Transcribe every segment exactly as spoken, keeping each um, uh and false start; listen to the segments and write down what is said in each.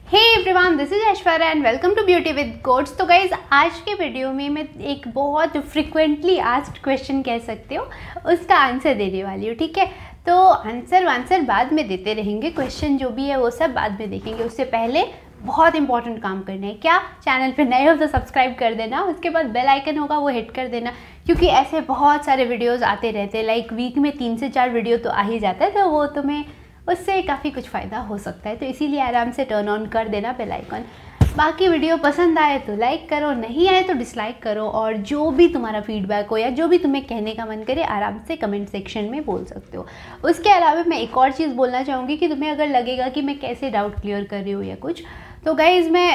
Hey everyone, this is Aishwarya and welcome to beauty with quotes. तो guys, आज के video में मैं एक बहुत फ्रिक्वेंटली आस्क्ड क्वेश्चन कह सकते हो उसका आंसर देने वाली हूँ। ठीक है, तो आंसर आंसर बाद में देते रहेंगे, क्वेश्चन जो भी है वो सब बाद में देखेंगे। उससे पहले बहुत इंपॉर्टेंट काम करना है। क्या? चैनल पे नए हो तो सब्सक्राइब कर देना, उसके बाद बेल आइकन होगा वो हिट कर देना, क्योंकि ऐसे बहुत सारे वीडियोस आते रहते हैं। लाइक वीक में तीन से चार वीडियो तो आ ही जाता है, तो वो तुम्हें उससे काफ़ी कुछ फ़ायदा हो सकता है। तो इसीलिए आराम से टर्न ऑन कर देना बेल आइकन। बाकी वीडियो पसंद आए तो लाइक करो, नहीं आए तो डिसलाइक करो, और जो भी तुम्हारा फीडबैक हो या जो भी तुम्हें कहने का मन करे आराम से कमेंट सेक्शन में बोल सकते हो। उसके अलावा मैं एक और चीज़ बोलना चाहूँगी कि तुम्हें अगर लगेगा कि मैं कैसे डाउट क्लियर कर रही हूँ या कुछ, तो गाइज़ मैं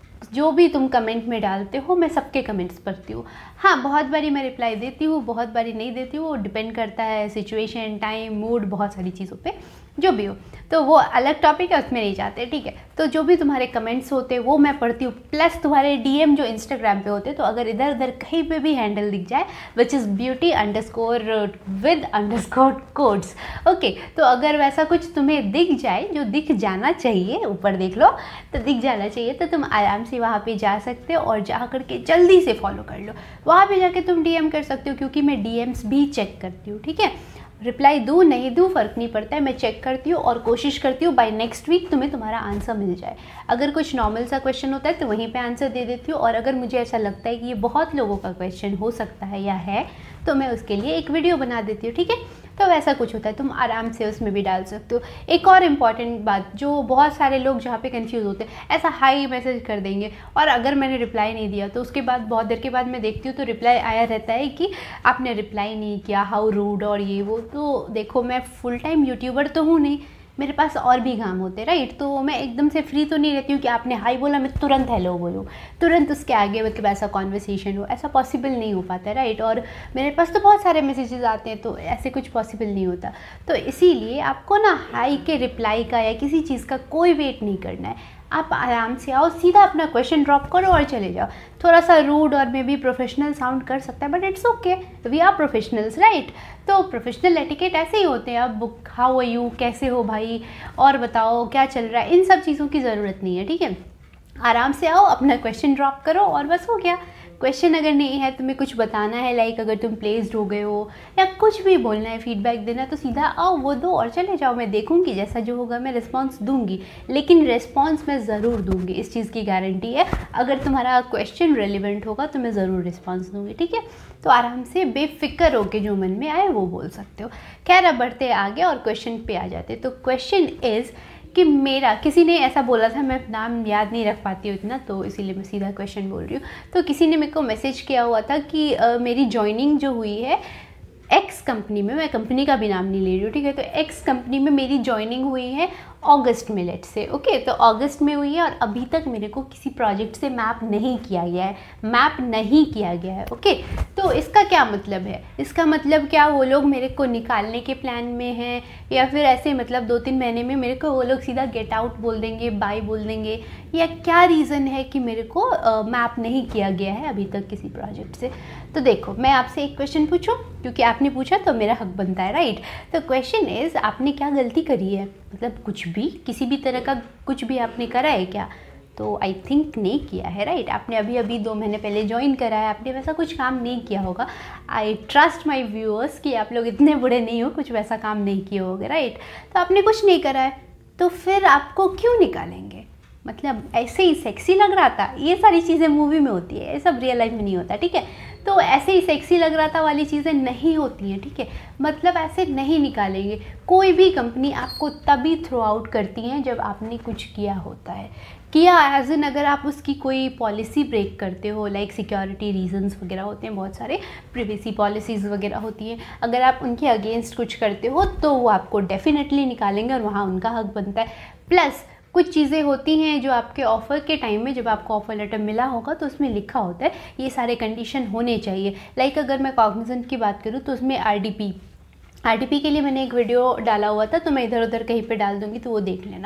जो भी तुम कमेंट में डालते हो मैं सबके कमेंट्स पढ़ती हूँ। हाँ, बहुत बारी मैं रिप्लाई देती हूँ, बहुत बारी नहीं देती हूँ, वो डिपेंड करता है सिचुएशन, टाइम, मूड, बहुत सारी चीज़ों पे, जो भी हो। तो वो अलग टॉपिक है, उसमें नहीं जाते। ठीक है, तो जो भी तुम्हारे कमेंट्स होते हैं वो मैं पढ़ती हूँ, प्लस तुम्हारे डीएम जो इंस्टाग्राम पे होते हैं। तो अगर इधर उधर कहीं पे भी हैंडल दिख जाए which is beauty underscore with underscore codes, okay, तो अगर वैसा कुछ तुम्हें दिख जाए, जो दिख जाना चाहिए, ऊपर देख लो तो दिख जाना चाहिए, तो तुम आराम से वहाँ पे जा सकते हो और जा करके जल्दी से फॉलो कर लो। वहाँ पे जाके तुम डीएम कर सकते हो, क्योंकि मैं डीएम्स भी चेक करती हूँ। ठीक है, रिप्लाई दूँ नहीं दूँ फ़र्क नहीं पड़ता है, मैं चेक करती हूँ और कोशिश करती हूँ बाय नेक्स्ट वीक तुम्हें तुम्हारा आंसर मिल जाए। अगर कुछ नॉर्मल सा क्वेश्चन होता है तो वहीं पे आंसर दे देती हूँ, और अगर मुझे ऐसा लगता है कि ये बहुत लोगों का क्वेश्चन हो सकता है या है, तो मैं उसके लिए एक वीडियो बना देती हूँ। ठीक है, तो वैसा कुछ होता है, तुम आराम से उसमें भी डाल सकते हो। एक और इम्पॉर्टेंट बात, जो बहुत सारे लोग जहाँ पे कंफ्यूज होते हैं, ऐसा हाई मैसेज कर देंगे और अगर मैंने रिप्लाई नहीं दिया तो उसके बाद बहुत देर के बाद मैं देखती हूँ तो रिप्लाई आया रहता है कि आपने रिप्लाई नहीं किया, हाउ रूड और ये वो। तो देखो, मैं फुल टाइम यूट्यूबर तो हूँ नहीं, मेरे पास और भी काम होते हैं, राइट। तो मैं एकदम से फ्री तो नहीं रहती हूँ कि आपने हाई बोला मैं तुरंत हेलो बोलूँ, तुरंत उसके आगे मतलब ऐसा कॉन्वर्सेशन हो, ऐसा पॉसिबल नहीं हो पाता, राइट। और मेरे पास तो बहुत सारे मैसेजेस आते हैं, तो ऐसे कुछ पॉसिबल नहीं होता। तो इसीलिए आपको ना हाई के रिप्लाई का या किसी चीज़ का कोई वेट नहीं करना है। आप आराम से आओ, सीधा अपना क्वेश्चन ड्रॉप करो और चले जाओ। थोड़ा सा रूड और मे बी प्रोफेशनल साउंड कर सकता है, but it's okay, we are professionals, right. तो प्रोफेशनल एटिकेट ऐसे ही होते हैं। अब हाउ आर यू, कैसे हो भाई, और बताओ क्या चल रहा है, इन सब चीज़ों की ज़रूरत नहीं है। ठीक है, आराम से आओ, अपना क्वेश्चन ड्रॉप करो और बस हो गया। क्वेश्चन अगर नहीं है, तुम्हें कुछ बताना है, लाइक अगर तुम प्लेस्ड हो गए हो या कुछ भी बोलना है, फीडबैक देना, तो सीधा आओ, वो दो और चले जाओ। मैं देखूंगी, जैसा जो होगा मैं रिस्पांस दूंगी, लेकिन रिस्पांस मैं ज़रूर दूंगी, इस चीज़ की गारंटी है। अगर तुम्हारा क्वेश्चन रेलिवेंट होगा तो मैं ज़रूर रिस्पांस दूंगी। ठीक है, तो आराम से बेफिक्र होके जो मन में आए वो बोल सकते हो। खैर, अब बढ़ते आगे और क्वेश्चन पे आ जाते। तो क्वेश्चन इज़ कि मेरा, किसी ने ऐसा बोला था, मैं नाम याद नहीं रख पाती हूँ इतना, तो इसीलिए मैं सीधा क्वेश्चन बोल रही हूँ। तो किसी ने मेरे को मैसेज किया हुआ था कि आ, मेरी जॉइनिंग जो हुई है एक्स कंपनी में, मैं कंपनी का भी नाम नहीं ले रही हूँ, ठीक है, तो एक्स कंपनी में मेरी जॉइनिंग हुई है अगस्त में, लेट से, ओके, तो अगस्त में हुई है और अभी तक मेरे को किसी प्रोजेक्ट से मैप नहीं किया गया है, मैप नहीं किया गया है, ओके। तो इसका क्या मतलब है? इसका मतलब क्या, वो लोग मेरे को निकालने के प्लान में हैं, या फिर ऐसे मतलब दो तीन महीने में मेरे को वो लोग सीधा गेट आउट बोल देंगे, बाय बोल देंगे, या क्या रीज़न है कि मेरे को मैप uh, नहीं किया गया है अभी तक किसी प्रोजेक्ट से? तो देखो, मैं आपसे एक क्वेश्चन पूछूं, क्योंकि आपने पूछा तो मेरा हक बनता है, राइट। तो क्वेश्चन इज़, आपने क्या गलती करी है? मतलब कुछ भी, किसी भी तरह का कुछ भी आपने करा है क्या? तो आई थिंक नहीं किया है, राइट। आपने अभी अभी दो महीने पहले ज्वाइन करा है, आपने वैसा कुछ काम नहीं किया होगा। आई ट्रस्ट माई व्यूअर्स कि आप लोग इतने बुरे नहीं हो, कुछ वैसा काम नहीं किए होगे, राइट। तो आपने कुछ नहीं करा है, तो फिर आपको क्यों निकालेंगे? मतलब ऐसे ही सेक्सी लग रहा था, ये सारी चीज़ें मूवी में होती है, ये सब रियल लाइफ में नहीं होता, ठीक है। तो ऐसे ही सेक्सी लग रहा था वाली चीज़ें नहीं होती हैं, ठीक है। मतलब ऐसे नहीं निकालेंगे। कोई भी कंपनी आपको तभी थ्रो आउट करती है जब आपने कुछ किया होता है, किया एज इन, अगर आप उसकी कोई पॉलिसी ब्रेक करते हो, लाइक सिक्योरिटी रीजंस वगैरह होते हैं, बहुत सारे प्रिवेसी पॉलिसीज़ वगैरह होती हैं, अगर आप उनके अगेंस्ट कुछ करते हो तो वो आपको डेफिनेटली निकालेंगे और वहाँ उनका हक बनता है। प्लस कुछ चीज़ें होती हैं जो आपके ऑफ़र के टाइम में, जब आपको ऑफ़र लेटर मिला होगा तो उसमें लिखा होता है ये सारे कंडीशन होने चाहिए। लाइक अगर मैं कॉग्निजेंट की बात करूँ तो उसमें आरडीपी आरडीपी के लिए मैंने एक वीडियो डाला हुआ था, तो मैं इधर उधर कहीं पे डाल दूँगी तो वो देख लेना।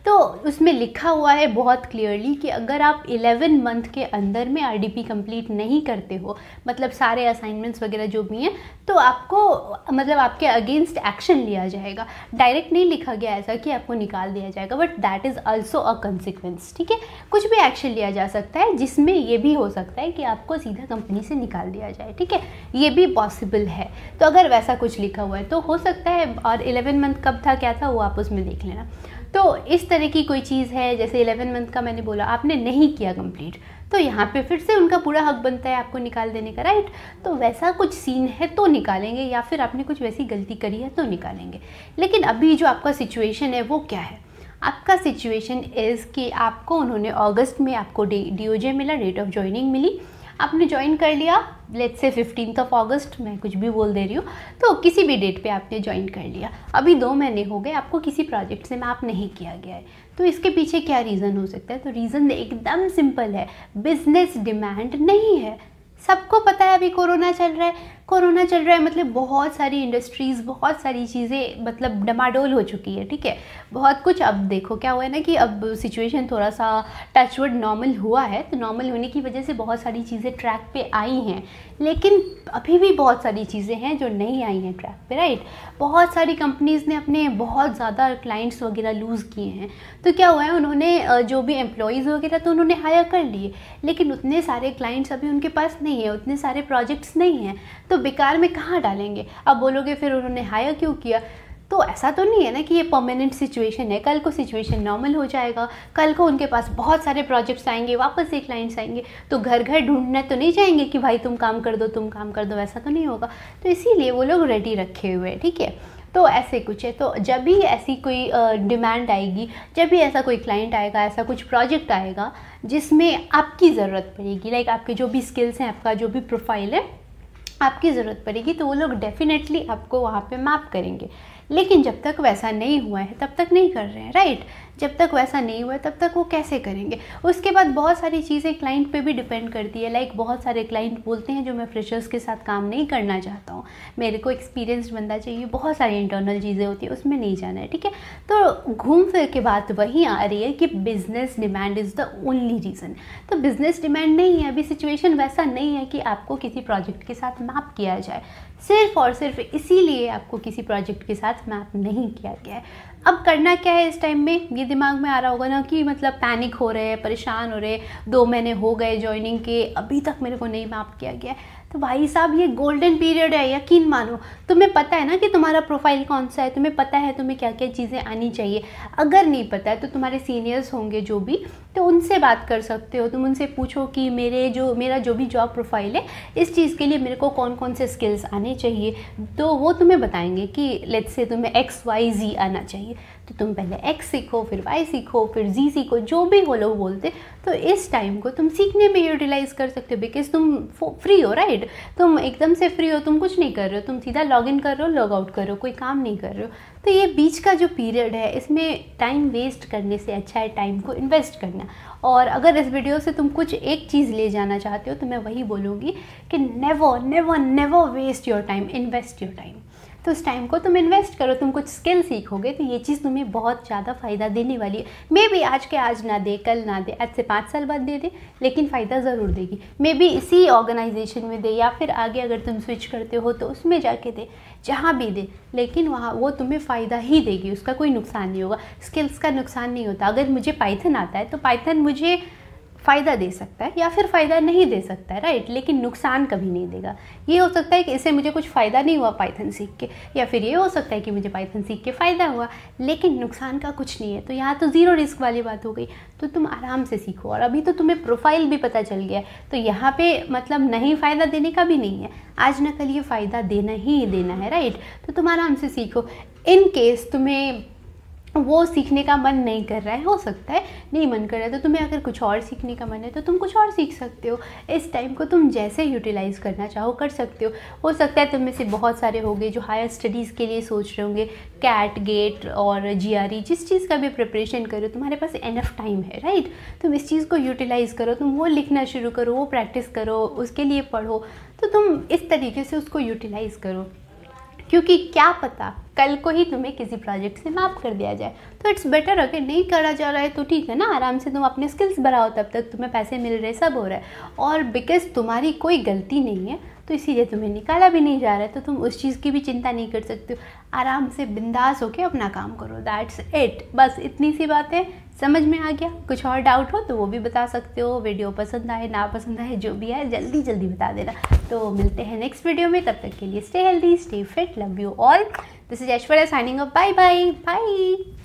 तो उसमें लिखा हुआ है बहुत क्लियरली कि अगर आप इलेवन मंथ के अंदर में आरडीपी कंप्लीट नहीं करते हो, मतलब सारे असाइनमेंट्स वगैरह जो भी हैं, तो आपको मतलब आपके अगेंस्ट एक्शन लिया जाएगा। डायरेक्ट नहीं लिखा गया ऐसा कि आपको निकाल दिया जाएगा, but that is also a consequence, ठीक है। कुछ भी एक्शन लिया जा सकता है जिसमें ये भी हो सकता है कि आपको सीधा कंपनी से निकाल दिया जाए, ठीक है, ये भी पॉसिबल है। तो अगर वैसा कुछ लिखा हुआ है तो हो सकता है, और इलेवन मंथ कब था क्या था वो आप उसमें देख लेना। तो इस तरह की कोई चीज़ है, जैसे इलेवन मंथ का मैंने बोला आपने नहीं किया कंप्लीट, तो यहाँ पे फिर से उनका पूरा हक बनता है आपको निकाल देने का, राइट। तो वैसा कुछ सीन है तो निकालेंगे, या फिर आपने कुछ वैसी गलती करी है तो निकालेंगे। लेकिन अभी जो आपका सिचुएशन है वो क्या है? आपका सिचुएशन इज़ कि आपको उन्होंने अगस्त में आपको डी ओ जे मिला, डेट ऑफ ज्वाइनिंग मिली, आपने ज्वाइन कर लिया, लेट्स से फिफ्टींथ ऑफ अगस्त, मैं कुछ भी बोल दे रही हूँ, तो किसी भी डेट पे आपने ज्वाइन कर लिया। अभी दो महीने हो गए, आपको किसी प्रोजेक्ट से मैप नहीं किया गया है, तो इसके पीछे क्या रीज़न हो सकता है? तो रीज़न एकदम सिंपल है, बिजनेस डिमांड नहीं है। सबको पता है अभी कोरोना चल रहा है, कोरोना चल रहा है मतलब बहुत सारी इंडस्ट्रीज़, बहुत सारी चीज़ें मतलब डमाडोल हो चुकी है, ठीक है, बहुत कुछ। अब देखो क्या हुआ है ना कि अब सिचुएशन थोड़ा सा टचवुड नॉर्मल हुआ है, तो नॉर्मल होने की वजह से बहुत सारी चीज़ें ट्रैक पे आई हैं, लेकिन अभी भी बहुत सारी चीज़ें हैं जो नहीं आई हैं ट्रैक पे, राइट। बहुत सारी कंपनीज़ ने अपने बहुत ज़्यादा क्लाइंट्स वगैरह लूज़ किए हैं, तो क्या हुआ है उन्होंने जो भी एम्प्लॉयज़ वगैरह तो उन्होंने हायर कर लिए, लेकिन उतने सारे क्लाइंट्स अभी उनके पास नहीं है, उतने सारे प्रोजेक्ट्स नहीं हैं, तो बेकार में कहाँ डालेंगे? अब बोलोगे फिर उन्होंने हायर क्यों किया? तो ऐसा तो नहीं है ना कि ये परमानेंट सिचुएशन है, कल को सिचुएशन नॉर्मल हो जाएगा, कल को उनके पास बहुत सारे प्रोजेक्ट्स आएंगे, वापस से क्लाइंट्स आएंगे, तो घर घर ढूंढने तो नहीं जाएंगे कि भाई तुम काम कर दो तुम काम कर दो, वैसा तो नहीं होगा। तो इसीलिए वो लोग रेडी रखे हुए हैं, ठीक है। तो ऐसे कुछ है, तो जब भी ऐसी कोई डिमांड आएगी, जब भी ऐसा कोई क्लाइंट आएगा, ऐसा कुछ प्रोजेक्ट आएगा जिसमें आपकी ज़रूरत पड़ेगी, लाइक आपके जो भी स्किल्स हैं, आपका जो भी प्रोफाइल है, आपकी ज़रूरत पड़ेगी, तो वो लोग डेफिनेटली आपको वहाँ पे मैप करेंगे। लेकिन जब तक वैसा नहीं हुआ है तब तक नहीं कर रहे हैं, राइट। जब तक वैसा नहीं हुआ है तब तक वो कैसे करेंगे? उसके बाद बहुत सारी चीज़ें क्लाइंट पे भी डिपेंड करती है, लाइक बहुत सारे क्लाइंट बोलते हैं जो मैं फ्रेशर्स के साथ काम नहीं करना चाहता हूँ, मेरे को एक्सपीरियंस्ड बंदा चाहिए, बहुत सारी इंटरनल चीज़ें होती है, उसमें नहीं जाना है, ठीक है। तो घूम फिर के बात वहीं आ रही है कि business demand is the only reason. तो बिज़नेस डिमांड नहीं है, अभी सिचुएशन वैसा नहीं है कि आपको किसी प्रोजेक्ट के साथ मैप किया जाए, सिर्फ और सिर्फ इसीलिए आपको किसी प्रोजेक्ट के साथ मैप नहीं किया गया है। अब करना क्या है इस टाइम में? ये दिमाग में आ रहा होगा ना कि मतलब पैनिक हो रहे हैं, परेशान हो रहे हैं, दो महीने हो गए ज्वाइनिंग के, अभी तक मेरे को नहीं मैप किया गया है। तो भाई साहब ये गोल्डन पीरियड है, यकीन मानो। तुम्हें पता है ना कि तुम्हारा प्रोफाइल कौन सा है, तुम्हें पता है तुम्हें क्या क्या चीज़ें आनी चाहिए। अगर नहीं पता है तो तुम्हारे सीनियर्स होंगे जो भी, तो उनसे बात कर सकते हो, तुम उनसे पूछो कि मेरे जो मेरा जो भी जॉब प्रोफाइल है, इस चीज़ के लिए मेरे को कौन कौन से स्किल्स आने चाहिए, तो वो तुम्हें बताएंगे कि लेट्स से तुम्हें एक्स वाई जी आना चाहिए, तो तुम पहले एक्स सीखो, फिर वाई सीखो, फिर जी सीखो, जो भी वो लोग बोलते। तो इस टाइम को तुम सीखने में यूटिलाइज़ कर सकते हो, बिकॉज तुम फ्री हो, राइट। तुम एकदम से फ्री हो, तुम कुछ नहीं कर रहे हो, तुम सीधा लॉग इन कर रहे हो, लॉग आउट कर रहे हो, कोई काम नहीं कर रहे हो। तो ये बीच का जो पीरियड है, इसमें टाइम वेस्ट करने से अच्छा है टाइम को इन्वेस्ट करना। और अगर इस वीडियो से तुम कुछ एक चीज़ ले जाना चाहते हो तो मैं वही बोलूँगी कि never never never waste your time, invest your time. तो उस टाइम को तुम इन्वेस्ट करो, तुम कुछ स्किल सीखोगे तो ये चीज़ तुम्हें बहुत ज़्यादा फ़ायदा देने वाली है। मे बी आज के आज ना दे, कल ना दे, आज से पाँच साल बाद दे दे, लेकिन फ़ायदा ज़रूर देगी। मे बी इसी ऑर्गेनाइजेशन में दे, या फिर आगे अगर तुम स्विच करते हो तो उसमें जाके दे, जहाँ भी दे, लेकिन वहाँ वो तुम्हें फ़ायदा ही देगी, उसका कोई नुकसान नहीं होगा। स्किल्स का नुकसान नहीं होता। अगर मुझे पाइथन आता है तो पाइथन मुझे फ़ायदा दे सकता है या फिर फ़ायदा नहीं दे सकता है, राइट, लेकिन नुकसान कभी नहीं देगा। ये हो सकता है कि इससे मुझे कुछ फ़ायदा नहीं हुआ पाइथन सीख के, या फिर ये हो सकता है कि मुझे पाइथन सीख के फ़ायदा हुआ, लेकिन नुकसान का कुछ नहीं है। तो यहाँ तो ज़ीरो रिस्क वाली बात हो गई। तो तुम आराम से सीखो, और अभी तो तुम्हें प्रोफाइल भी पता चल गया है, तो यहाँ पे मतलब नहीं फ़ायदा देने का भी नहीं है, आज न कल ये फ़ायदा देना ही देना है, राइट। तो तुम आराम से सीखो। इन केस तुम्हें वो सीखने का मन नहीं कर रहा है, हो सकता है नहीं मन कर रहा है, तो तुम्हें अगर कुछ और सीखने का मन है तो तुम कुछ और सीख सकते हो। इस टाइम को तुम जैसे यूटिलाइज़ करना चाहो कर सकते हो। हो सकता है तुम में से बहुत सारे होंगे जो हायर स्टडीज़ के लिए सोच रहे होंगे, कैट गेट और जी आर ई, जिस चीज़ का भी प्रिपरेशन करो, तुम्हारे पास एनफ टाइम है, राइट। तुम इस चीज़ को यूटिलाइज़ करो, तुम वो लिखना शुरू करो, वो प्रैक्टिस करो, उसके लिए पढ़ो, तो तुम इस तरीके से उसको यूटिलाइज़ करो क्योंकि क्या पता कल को ही तुम्हें किसी प्रोजेक्ट से माफ़ कर दिया जाए। तो इट्स बेटर अगर नहीं करा जा रहा है तो ठीक है ना, आराम से तुम अपने स्किल्स बढ़ाओ, तब तक तुम्हें पैसे मिल रहे, सब हो रहा है। और बिकॉज तुम्हारी कोई गलती नहीं है तो इसीलिए तुम्हें निकाला भी नहीं जा रहा है, तो तुम उस चीज़ की भी चिंता नहीं कर सकते हो। आराम से बिंदास होके अपना काम करो, दैट्स इट। बस इतनी सी बातें समझ में आ गया? कुछ और डाउट हो तो वो भी बता सकते हो। वीडियो पसंद आए ना पसंद आए जो भी है जल्दी जल्दी बता देना। तो मिलते हैं नेक्स्ट वीडियो में, तब तक के लिए stay healthy, stay fit, love you all. This is Aishwarya signing off, bye bye bye.